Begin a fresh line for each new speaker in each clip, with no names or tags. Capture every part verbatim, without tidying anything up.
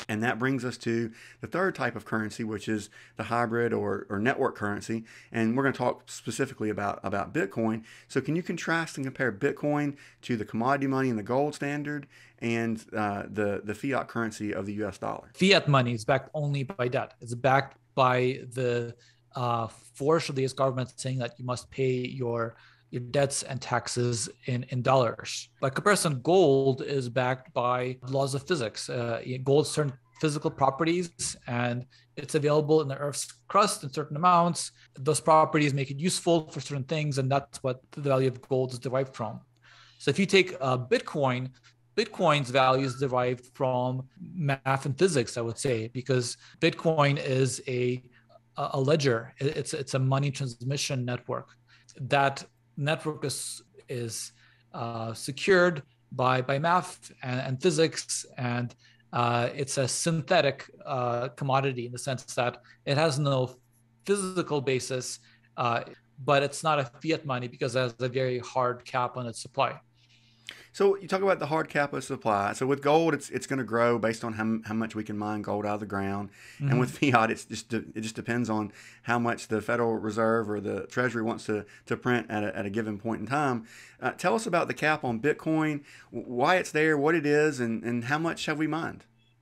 And that brings us to the third type of currency, which is the hybrid or, or network currency. And we're going to talk specifically about, about Bitcoin. So can you contrast and compare Bitcoin to the commodity money and the gold standard and uh, the, the fiat currency of the U S dollar?
Fiat money is backed only by debt. It's backed by the uh, force of the U S government saying that you must pay your your debts and taxes in, in dollars. By comparison, gold is backed by laws of physics. Uh, gold has certain physical properties, and it's available in the Earth's crust in certain amounts. Those properties make it useful for certain things, and that's what the value of gold is derived from. So if you take uh, Bitcoin, Bitcoin's value is derived from math and physics, I would say, because Bitcoin is a, a ledger. It's, it's a money transmission network. That network is, is uh, secured by, by math and, and physics, and uh, it's a synthetic uh, commodity in the sense that it has no physical basis, uh, but it's not a fiat money because it has a very hard cap on its supply.
So you talk about the hard cap of supply. So with gold, it's it's going to grow based on how, how much we can mine gold out of the ground. Mm-hmm. And with fiat, it's just it just depends on how much the Federal Reserve or the Treasury wants to, to print at a, at a given point in time. Uh, tell us about the cap on Bitcoin, why it's there, what it is, and, and how much have we mined?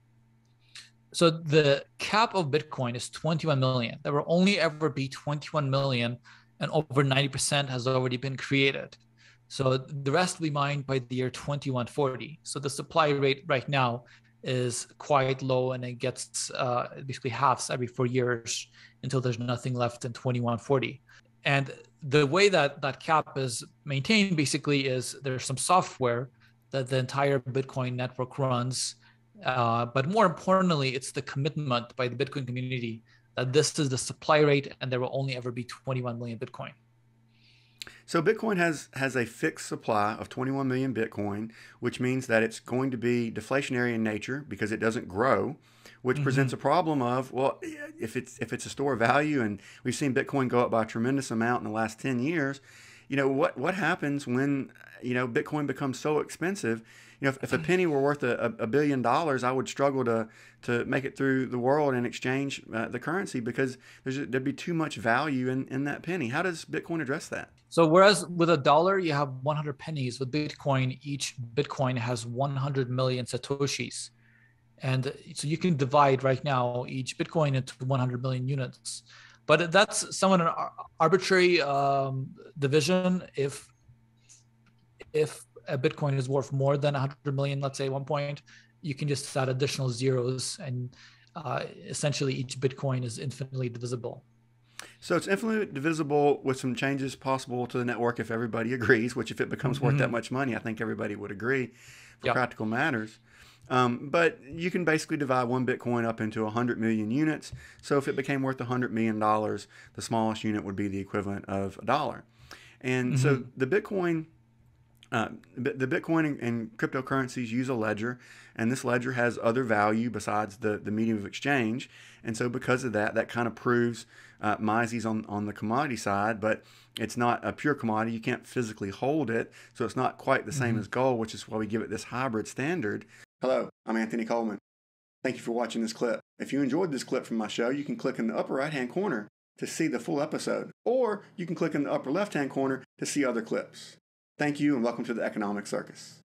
So the cap of Bitcoin is twenty-one million. There will only ever be twenty-one million, and over ninety percent has already been created. So the rest we mined by the year twenty-one forty. So the supply rate right now is quite low, and it gets uh, basically halves every four years until there's nothing left in twenty-one forty. And the way that that cap is maintained basically is there's some software that the entire Bitcoin network runs. Uh, but more importantly, it's the commitment by the Bitcoin community that this is the supply rate and there will only ever be twenty-one million Bitcoin.
So Bitcoin has, has a fixed supply of twenty-one million Bitcoin, which means that it's going to be deflationary in nature because it doesn't grow, which mm-hmm. presents a problem of, well, if it's if it's a store of value and we've seen Bitcoin go up by a tremendous amount in the last ten years, you know, what, what happens when, you know, Bitcoin becomes so expensive? You know, if, if a penny were worth a, a billion dollars, I would struggle to to make it through the world and exchange uh, the currency because there's there'd be too much value in, in that penny. How does Bitcoin address that?
So whereas with a dollar, you have one hundred pennies, with Bitcoin, each Bitcoin has one hundred million Satoshis. And so you can divide right now each Bitcoin into one hundred million units. But that's somewhat an arbitrary um, division. If if a Bitcoin is worth more than one hundred million, let's say at one point, you can just add additional zeros, and uh, essentially each Bitcoin is infinitely divisible.
So it's infinitely divisible with some changes possible to the network if everybody agrees, which if it becomes mm-hmm. worth that much money, I think everybody would agree for yep. practical matters. Um, but you can basically divide one Bitcoin up into one hundred million units. So if it became worth one hundred million dollars, the smallest unit would be the equivalent of a dollar. And mm-hmm. so the Bitcoin... Uh, the Bitcoin and, and cryptocurrencies use a ledger, and this ledger has other value besides the, the medium of exchange. And so because of that, that kind of proves uh, Mises on, on the commodity side, but it's not a pure commodity. You can't physically hold it, so it's not quite the same mm-hmm. as gold, which is why we give it this hybrid standard. Hello, I'm Anthony Coleman. Thank you for watching this clip. If you enjoyed this clip from my show, you can click in the upper right-hand corner to see the full episode, or you can click in the upper left-hand corner to see other clips. Thank you and welcome to the Economic Circus.